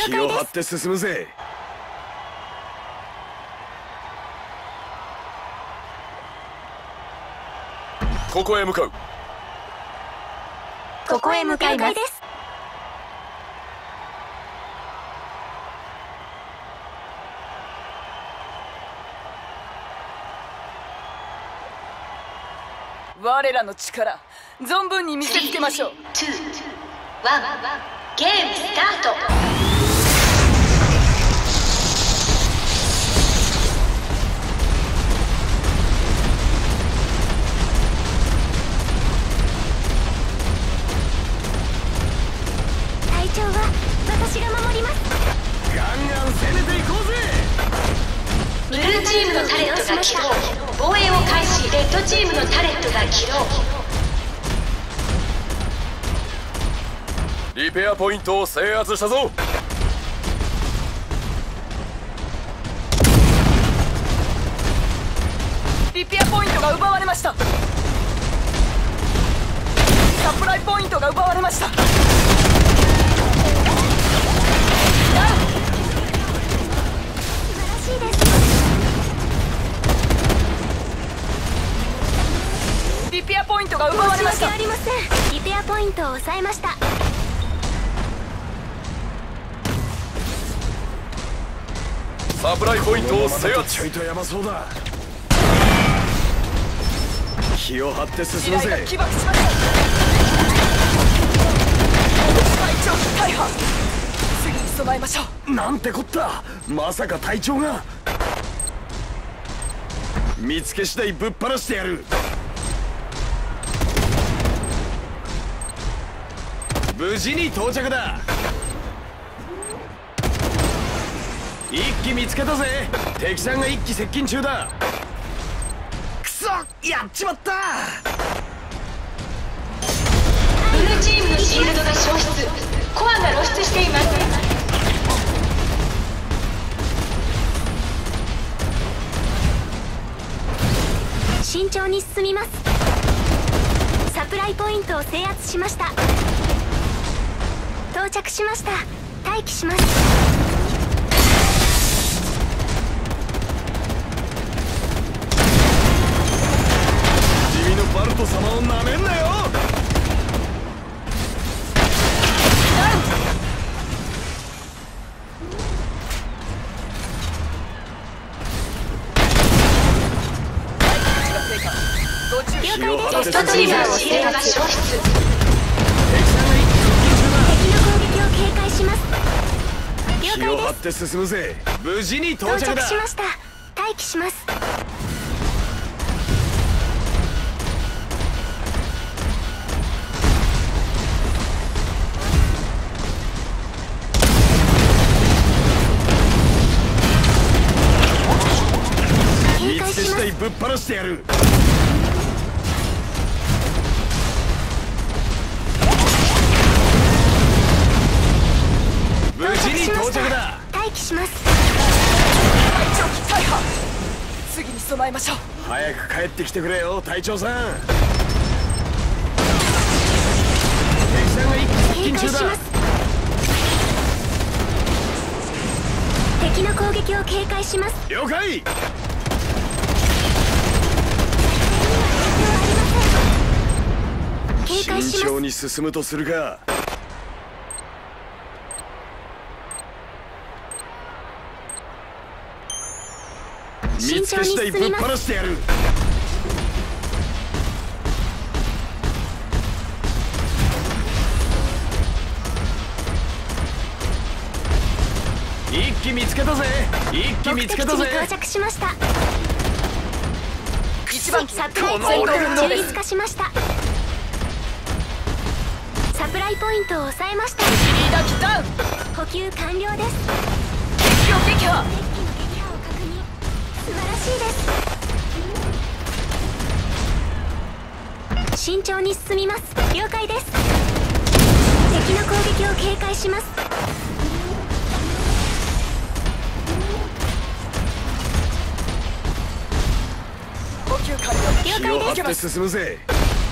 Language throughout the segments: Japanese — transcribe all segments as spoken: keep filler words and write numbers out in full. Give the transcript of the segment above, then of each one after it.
気を張って進むぜ。ここへ向かう。 ここへ向かいます。 我らの力存分に見せつけましょう。 に、いち、ゲームスタート。隊長は私が守ります。 ガンガン攻めていこうぜ。 ブルーチームのタレットが起動。防衛を開始。レッドチームのタレットが起動。 リペアポイントを制圧したぞ。 リペアポイントが奪われました。サプライポイントが奪われました。リペアポイントが奪われました。 申し訳ありません。リペアポイントを抑えました。 サプライポイントを制圧。ちょいとやばそうだ。気を張って進むぜ。 起爆しました。隊長大破。次に備えましょう。 なんてこった。まさか隊長が。見つけ次第ぶっ放してやる。無事に到着だ。一機見つけたぜ。敵さんが一機接近中だ。くそ、やっちまった。 ブルーチームのシールドが消失。コアが露出しています。慎重に進みます。サプライポイントを制圧しました。到着しました。待機します。 バルト様をなめんなよ。 了解です。テストトリガーのシールドが消失。敵の攻撃を警戒します。了解です。 気を張って進むぜ。無事に到着だ。 到着しました。待機します。 ぶっ放してやる。無事に到着だ。 待機します。 隊長機大破。次に備えましょう。 早く帰ってきてくれよ隊長さん。敵さんが一気接近中だ。 敵の攻撃を警戒します。 了解。慎重に進むとするか。見つけ次第ぶっ放してやる。一機見つけたぜ。一機見つけたぜ。 目的地に到着しました。 一番サプライポイントを中立化しました。サプライポイントを抑えました。 リーダーキダウン。 補給完了です。 敵を撃破。 素晴らしいです。慎重に進みます。了解です。敵の攻撃を警戒します。 補給完了。 気を張って進むぜ。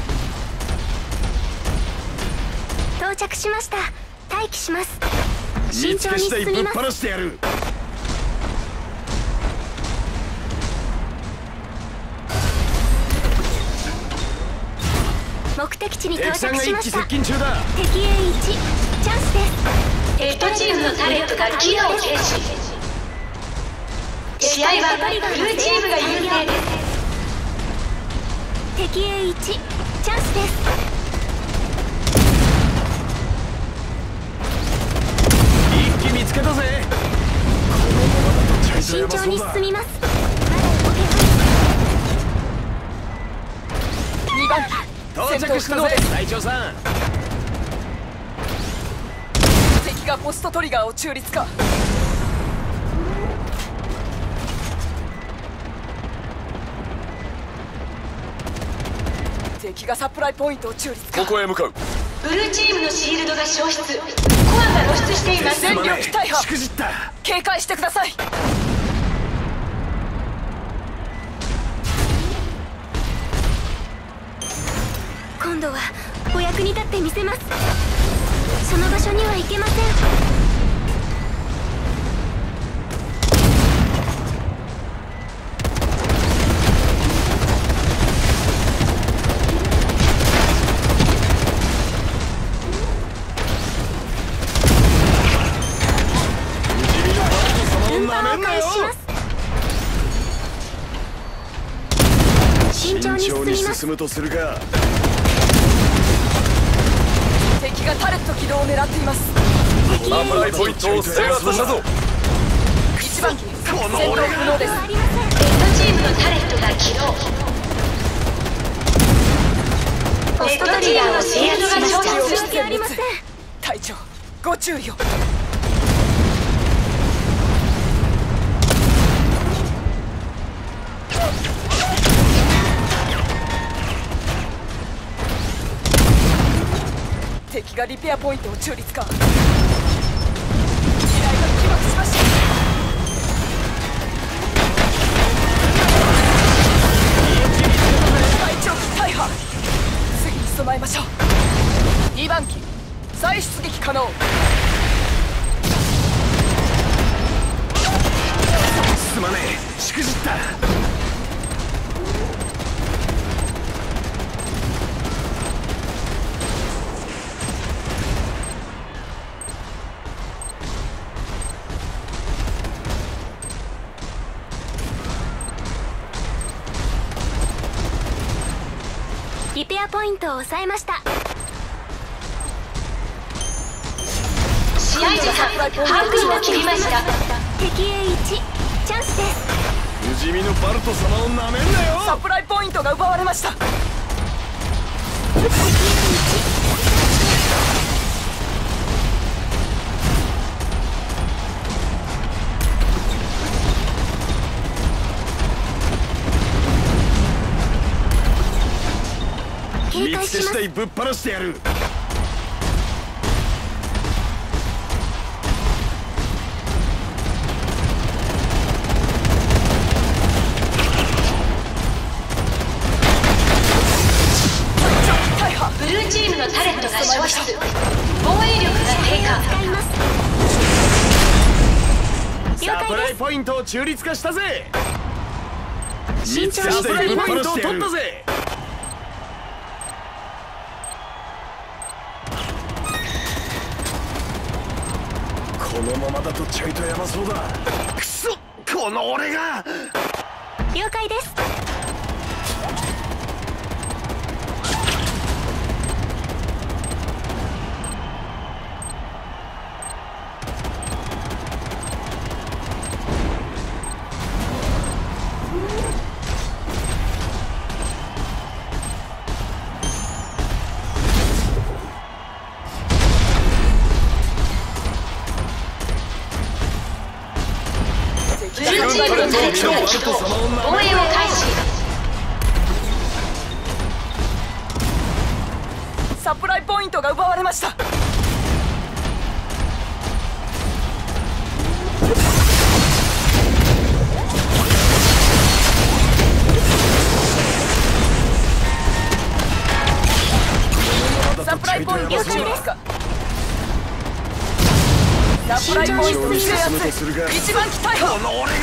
到着しました。待機します。 慎重に進みます。 ぶっ放してやる。 目的地に到敵さんが一気着しました。 接近中だ。 敵 エーいち チャンスです。 敵チームのタレットが機能停止。試合はブルーチームが優勢です。 敵 エーいち チャンスです。 一気見つけたぜ。 慎重に進みます。 にばん到戦闘着したぜ不能です。 隊長さん。 敵がポストトリガーを中立化。敵がサプライポイントを中立化。 ここへ向かう。 ブルーチームのシールドが消失。コアが露出しています。 全力大破。 しくじった。 警戒してください。 今度はお役に立ってみせます。その場所には行けません。運搬を開始します。慎重に進みます。 進むとするか。 敵がタレット起動を狙っています。 敵 エーいちサプライポイントを制圧したぞ。 一番機戦この闘俺不能です。 ありません。 レッドチームのタレットが起動。ポストトリガーのシールドが消失。 申し訳ありません。 隊長ご注意を。敵がリペアポイントを中立化。機雷が起爆しました。隊長機大破。次に備えましょう。にばん機再出撃可能。 すまねえ、しくじった。 リペアポイントを抑えました。 試合時間半分を切りました。 敵 エーいち チャンスです。 不死身のバルト様をなめんなよ。 サプライポイントが奪われました。 敵 エーいち警見つけ戒します。 次第ぶっ放してやる。 大破。 ブルーチームのタレットが消失。防衛力が低下。 使います。了サプ解です。 ライポイントを中立化したぜ。 慎重にサプライ進みます。 ポイントを取ったぜ。このままだとちょいとやばそうだ。くそ、この俺が。 了解です。 ブルーチームのタレットが起動。防衛を開始。 サプライポイントが奪われました。サプライポイントを中立化。サププライポイント制進むと圧。 するが一番機逮捕。 この俺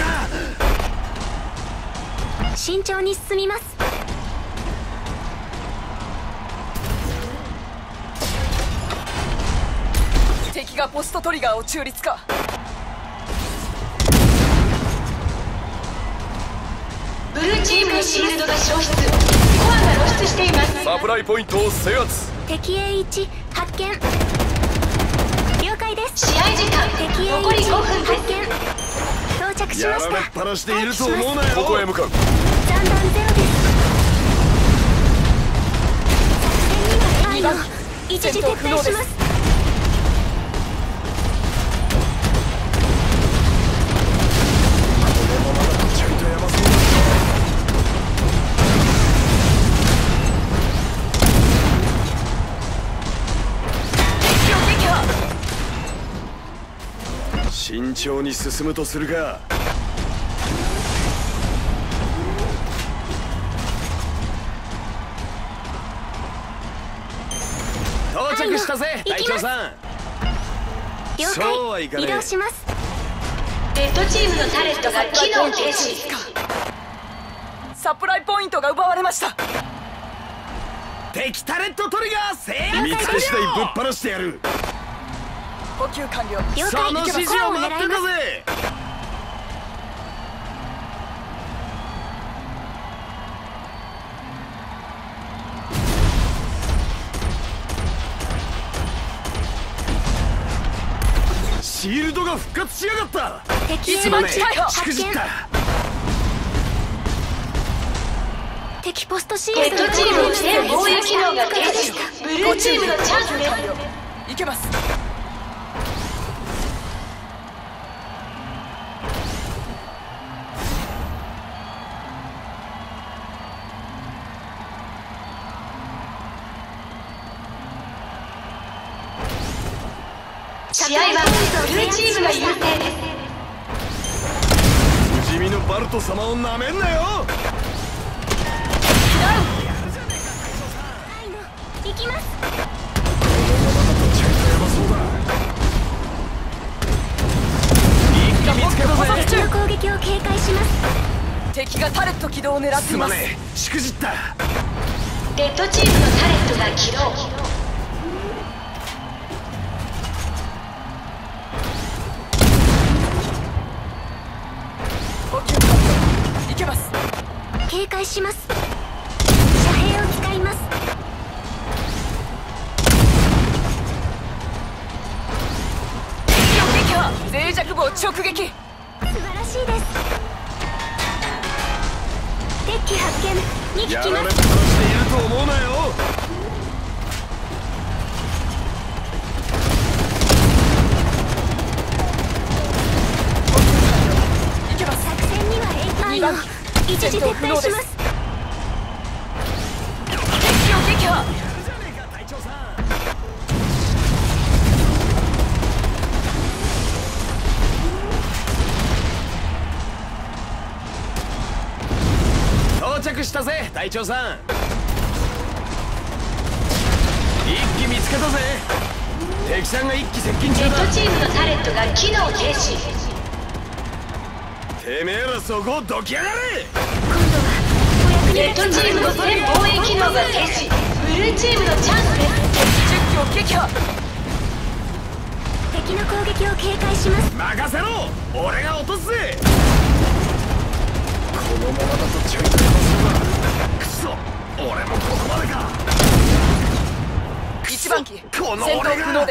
が慎重に進みます。 敵がポストトリガーを中立化。 ブルーチームのシールドが消失、コアが露出しています。 サプライポイントを制圧。 敵 エーワン 発見。了解です。 試合時間敵 エーワン残りごふん発です。 見。到着しやました。 られっぱなしでいると思うなよ。 待機します。 ここへ向かう。 残弾ゼロです。作戦には愛の一時撤退します。 ちゃんとやばそうだ。 敵を撃破。 慎重に進むとするか。到着したぜ、隊長さん。 了そうはいか解。 ねえ移動します。 レッドチームのタレットが機能停止。 サプライポイントが奪われました。 敵タレットトリガー制圧。見つけ次第ぶっ放してやる。 補給完了。 了その解。 指示を待ってたぜ。シールドが復活しやがった。 敵すまねえ、 逮捕しくじった。 敵ポストシールドレッドチームの全防衛機能が停止。ブルーチームのチャンスです。 いけます。 試合はブルーチームが優勢です。 不死身のバルト様をなめんなよ。 愛の行きます。 ちゃんとやばそうだ。一気見つけたぜ。 敵の攻撃を警戒します。 敵がタレット起動を狙っています。 すまねえ、しくじった。 レッドチームのタレットが起動。 補給完了。いけます。 警戒します。遮蔽を使います。 敵を撃破。脆弱部を直撃。 素晴らしいです。デッキ発見。にひきやられっぱなします。 でいると思うなよ。 いけます。 作戦には愛の一時撤退します。 敵を撃破。 じゃねえか、隊長さん。到着したぜ、隊長さん。一機見つけたぜ。敵さんが一機接近中だ。 レッドチームのタレットが機能停止。 てめえらそこをどきやがれ。 今度はお役にレッドチームの全防衛機能が停止。ブルーチームのチャンスです。 じゅっきを撃破。 敵の攻撃を警戒します。 任せろ、俺が落とすぜ。このままだとちゃんとやばそうだ。くそ、俺もここまでか。 一番機この戦俺が闘不能です。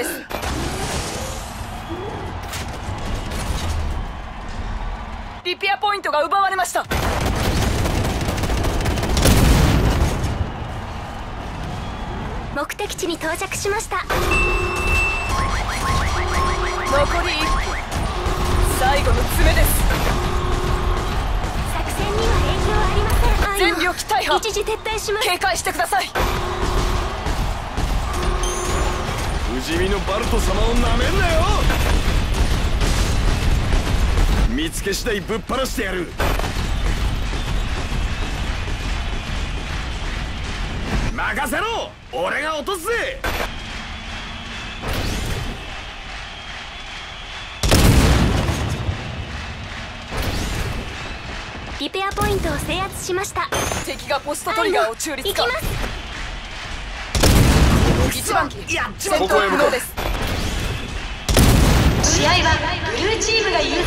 リペアポイントが奪われました。 目的地に到着しました。 残りいっぷん。最後の詰めです。 作戦には影響ありません。愛の全領機大破。 一時撤退します。 警戒してください。 不死身のバルト様をなめんなよ。見つけ次第ぶっ放してやる。任せろ、俺が落とすぜ。 リペアポイントを制圧しました。 敵がポストトリガーを中立化。 行きます。 いちばん機やっち戦闘不能です。 試合はブルーチームが優勢です。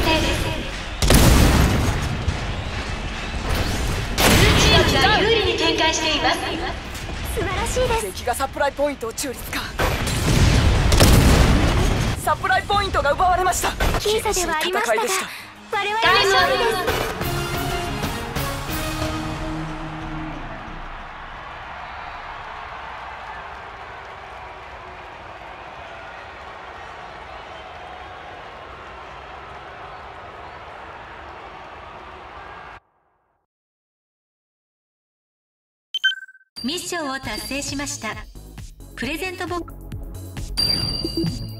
ブルーチームが有利に展開しています。 素晴らしいです。 敵がサプライポイントを中立化。サプライポイントが奪われました。 僅差ではありましたが、我々のタイムア勝利です。 ップ。ミッションを達成しました。プレゼントボックス